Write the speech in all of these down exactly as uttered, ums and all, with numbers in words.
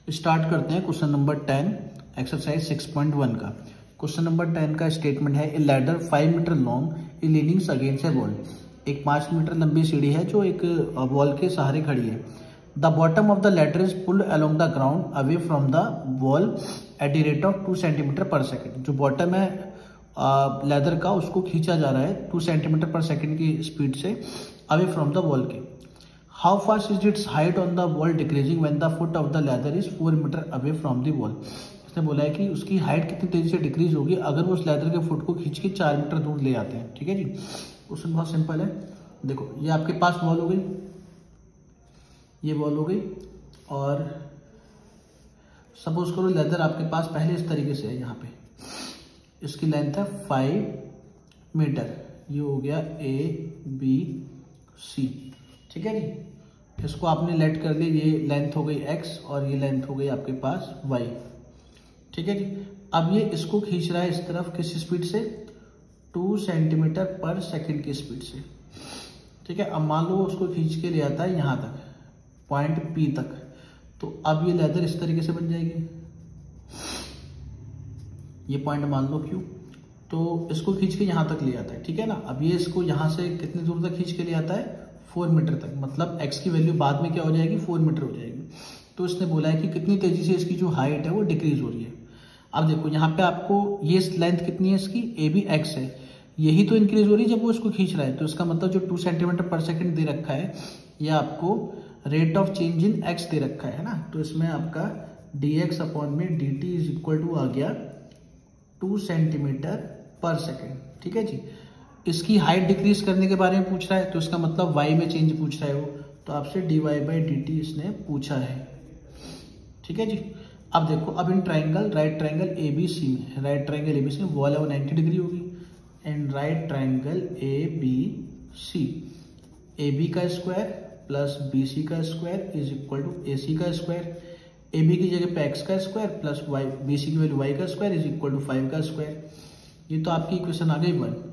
Start करते हैं question number ten exercise six point one का। क्वेश्चन नंबर टेन का स्टेटमेंट है, a ladder five metre long is leaning against a wall. एक पाँच metre लंबी सीढ़ी है जो एक वॉल के सहारे खड़ी है। The bottom of the ladder is pulled along the ground away from the wall at the rate of two centimetre per second. जो बॉटम है लेदर का उसको खींचा जा रहा है टू सेंटीमीटर पर सेकेंड की स्पीड से अवे फ्रॉम द वॉल के। How fast is its height on the wall decreasing when the foot of the ladder is four metre away from the wall. इसने बोला है कि उसकी height कितनी तेजी से डिक्रीज होगी अगर वो उस लेदर के फुट को खींच के चार मीटर दूर ले आते हैं। ठीक है जी, क्वेश्चन बहुत सिंपल है। देखो ये आपके पास वॉल हो गई, ये वॉल हो गई, और सपोज करो लेदर आपके पास पहले इस तरीके से है। यहाँ पे इसकी लेंथ है फाइव मीटर, ये हो गया ए बी सी। ठीक है जी, इसको आपने लेट कर लिया, ये लेंथ हो गई एक्स और ये लेंथ हो गई आपके पास वाई। ठीक है जी, अब ये इसको खींच रहा है इस तरफ किस स्पीड से, टू सेंटीमीटर पर सेकंड की स्पीड से। ठीक है, अब मान लो उसको खींच के ले आता है यहाँ तक, पॉइंट पी तक, तो अब ये लेदर इस तरीके से बन जाएगी। ये पॉइंट मान लो क्यू, तो इसको खींच के यहाँ तक ले आता है। ठीक है ना, अब ये इसको यहाँ से कितनी दूर तक खींच के ले आता है, फोर मीटर तक। मतलब एक्स की वैल्यू बाद में क्या हो जाएगी, फोर मीटर हो जाएगी। तो इसने बोला है कि कितनी तेजी से इसकी जो हाइट है वो डिक्रीज हो रही है। अब देखो यहाँ पे आपको ये लेंथ कितनी है इसकी, ए बी एक्स है, यही तो इंक्रीज हो रही है जब वो इसको खींच रहा है। तो इसका मतलब जो टू सेंटीमीटर पर सेकेंड दे रखा है, ये आपको rate of change in x दे रखा है ना। तो इसमें आपका डी एक्स अपॉन में d t is equal to आ गया टू सेंटीमीटर पर सेकेंड। ठीक है जी, इसकी हाइट डिक्रीज करने के बारे में पूछ रहा है, तो इसका मतलब वाई में चेंज पूछ रहा है वो, तो आपसे d y by d t इसने पूछा है। ठीक है जी, अब देखो अब इन triangle right triangle A B C में, right triangle A B C में वॉल है वो नाइन्टी डिग्री होगी, and right triangle A B C, A B का स्क्वायर प्लस बी सी का square is equal to A C का square. A B की जगह पे एक्स का square plus Y, B C की वैल्यू वाई का square is equal to five का स्क्वायर। ये तो आपकी इक्वेशन आ गई वन।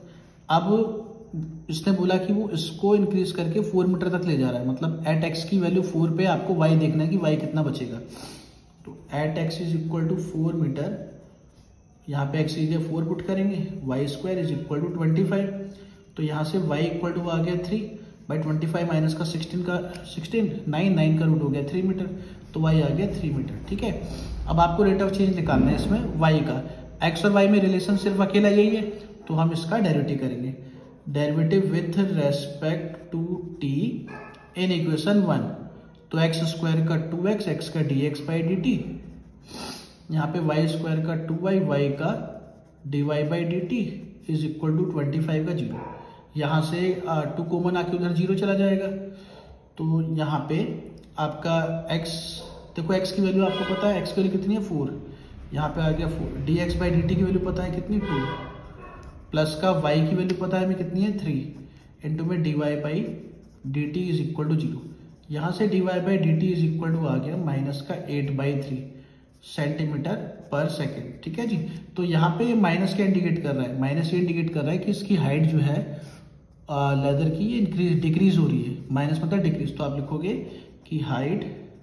अब इसने बोला कि वो इसको इंक्रीज करके फोर मीटर तक ले जा रहा है, मतलब एट एक्स की वैल्यू फोर पे आपको वाई देखना है कि वाई कितना बचेगा। तो at x is equal to four metre, यहाँ पे एक्स की जगह फोर पुट करेंगे, y square is equal to twenty five. तो यहाँ से वाई इक्वल टू आ गया three by twenty five minus का सिक्सटीन का सिक्सटीन नाइन नाइन का रूट हो गया थ्री मीटर, तो वाई आ गया थ्री मीटर। ठीक है, अब आपको रेट ऑफ चेंज निकालना है इसमें वाई का। एक्स और वाई में रिलेशन सिर्फ अकेला यही है, तो हम इसका डेरिवेटिव करेंगे। Derivative with respect to t in equation one, तो एक्स स्क्वायर का टू एक्स, एक्स का d x by d t, यहाँ पे वाई स्क्वायर का टू वाई, वाई का d y by d t is equal to twenty five का zero. यहाँ से टू कॉमन आके उधर जीरो चला जाएगा, तो यहाँ पे आपका x, देखो x की वैल्यू आपको पता है, x की वैल्यू कितनी है फोर, यहाँ पे आ गया four. D x by d t की वैल्यू पता है कितनी, टू, प्लस का y की वैल्यू पता है हमें कितनी है, थ्री, इंटू में d y by d t is equal to zero. यहाँ से d y by d t is equal to आ गया माइनस का eight by three centimetre per second. ठीक है जी, तो यहाँ पे माइनस क्या इंडिकेट कर रहा है, माइनस ये इंडिकेट कर रहा है कि इसकी हाइट जो है लेदर की ये इंक्रीज डिक्रीज हो रही है। माइनस मतलब डिक्रीज, तो आप लिखोगे कि height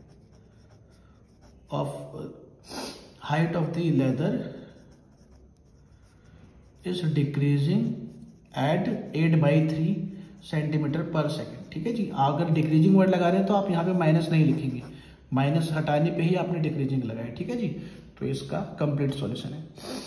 of height of the ladder is decreasing at eight by three centimetre per second. ठीक है जी, अगर डिक्रीजिंग वर्ड लगा रहे हैं तो आप यहाँ पे माइनस नहीं लिखेंगे, माइनस हटाने पे ही आपने डिक्रीजिंग लगाया। ठीक है जी, तो इसका कंप्लीट सॉल्यूशन है।